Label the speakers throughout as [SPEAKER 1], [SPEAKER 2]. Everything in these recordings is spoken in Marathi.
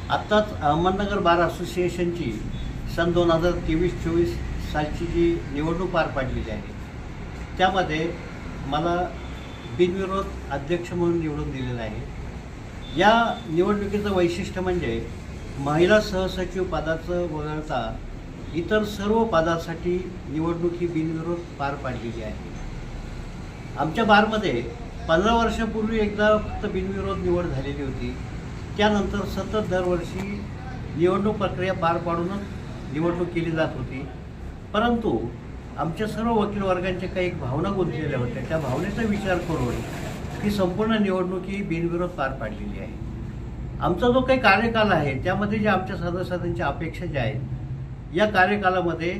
[SPEAKER 1] आत्ताच अहमदनगर बार असोसिएशनची सन 2023-24 सालची जी निवडणूक पार पाडलेली आहे त्यामध्ये मला बिनविरोध अध्यक्ष म्हणून निवडून दिलेलं आहे। या निवडणुकीचं वैशिष्ट्य म्हणजे महिला सहसचिव पदाचं वगळता इतर सर्व पदासाठी निवडणूक ही बिनविरोध पार पाडलेली आहे। आमच्या बारमध्ये 15 वर्षापूर्वी एकदा फक्त बिनविरोध निवड झालेली होती। त्यानंतर सतत दरवर्षी निवडणूक प्रक्रिया पार पाडूनच निवडणूक केली जात होती, परंतु आमच्या सर्व वकील वर्गांचे काही भावना गुंतलेल्या होत्या। त्या भावनेचा विचार करून ही संपूर्ण निवडणूक ही बिनविरोध पार पाडलेली आहे। आमचा जो काही कार्यकाल आहे त्यामध्ये जे आमच्या सदस्यांच्या अपेक्षा ज्या आहेत, या कार्यकालामध्ये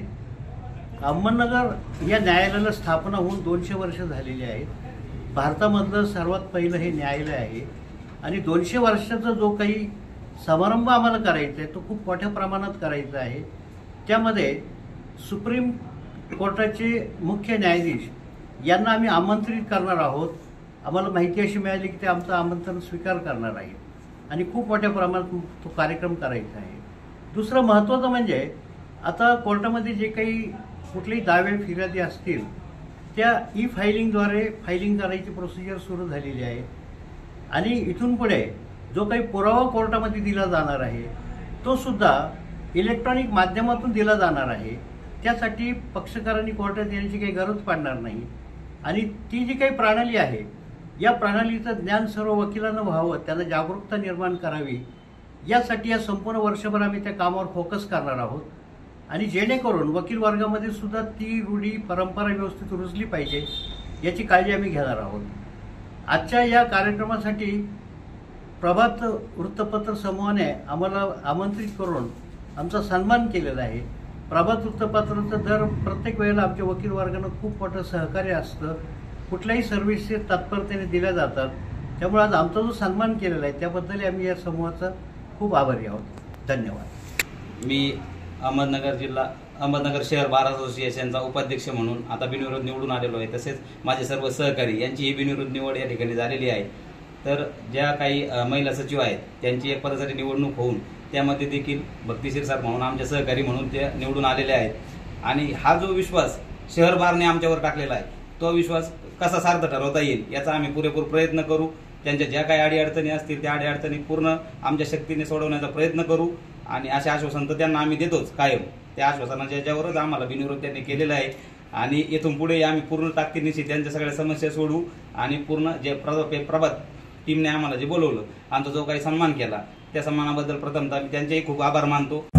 [SPEAKER 1] अहमदनगर या न्यायालयाला स्थापना होऊन 200 वर्ष झालेली आहेत। भारतामधलं सर्वात पहिलं हे न्यायालय आहे आणि 200 वर्षाचा जो काही समारंभ आम्हाला करायचा आहे तो खूप मोठ्या प्रमाणात करायचा आहे। त्यामध्ये सुप्रीम कोर्टाचे मुख्य न्यायाधीश यांना आम्ही आमंत्रित करणार आहोत। आम्हाला माहिती अशी मिळाली की ते आमचं आमंत्रण स्वीकार करणार आहेत आणि खूप मोठ्या प्रमाणात तो कार्यक्रम करायचा आहे। दुसरं महत्त्वाचं म्हणजे आता कोर्टामध्ये जे काही कुठलेही दावे फिर्यादी असतील त्या ई फायलिंगद्वारे फायलिंग करायची प्रोसिजर सुरू झालेली आहे आणि इथून पुढे जो काही पुरावा कोर्टामध्ये दिला जाणार आहे तो सुद्धा इलेक्ट्रॉनिक माध्यमातून दिला जाणार आहे। त्यासाठी पक्षकारांनी कोर्टात येण्याची काही गरज पडणार नाही आणि ती जी काही प्रणाली आहे या प्रणालीचं ज्ञान सर्व वकिलांना व्हावं, त्यांना जागरूकता निर्माण करावी, यासाठी या संपूर्ण वर्षभर आम्ही त्या कामावर फोकस करणार आहोत आणि जेणेकरून वकील वर्गामध्ये सुद्धा ती रूढी परंपरा व्यवस्थित रुजली पाहिजे याची काळजी आम्ही घेणार आहोत। आजच्या या कार्यक्रमासाठी प्रभात वृत्तपत्र समूहाने आम्हाला आमंत्रित करून आमचा सन्मान केलेला आहे। प्रभात वृत्तपत्राचं दर प्रत्येक वेळेला आमच्या वकील वर्गानं खूप मोठं सहकार्य असतं, कुठल्याही सर्व्हिसेस तत्परतेने दिल्या जातात। त्यामुळे आज आमचा जो सन्मान केलेला आहे त्याबद्दल आम्ही या समूहाचा खूप आभारी आहोत। धन्यवाद।
[SPEAKER 2] मी अहमदनगर शहर बार असोसिएशनचा उपाध्यक्ष म्हणून आता बिनविरोध निवडून आलेलो आहे। तसेच माझे सर्व सहकारी यांची ही बिनविरोध निवड या ठिकाणी झालेली आहे। तर ज्या काही महिला सचिव आहेत त्यांची एक पदासाठी निवडणूक होऊन त्यामध्ये देखील भक्तिशीर सर म्हणून आमचे सहकारी म्हणून ते निवडून आलेले आहेत आणि हा जो विश्वास शहर बारने आमच्यावर टाकलेला आहे तो विश्वास कसा सार्थ ठरवता येईल याचा आम्ही पुरेपूर प्रयत्न करू। त्यांच्या ज्या काही अडीअडचणी असतील त्या अडीअडचणी पूर्ण आमच्या शक्तीने सोडवण्याचा प्रयत्न करू आणि असे आश्वासन तर त्यांना आम्ही देतोच कायम। त्या आश्वासनाच्या ज्यावरच आम्हाला बिनविरोध त्यांनी केलेला आहे आणि इथून पुढे आम्ही पूर्ण ताकदीनिशी त्यांच्या सगळ्या समस्या सोडवू आणि पूर्ण जे प्रभात टीमने आम्हाला जे बोलवलं, आमचा जो काही सन्मान केला त्या सन्मानाबद्दल प्रथमतः मी त्यांचेही खूप आभार मानतो।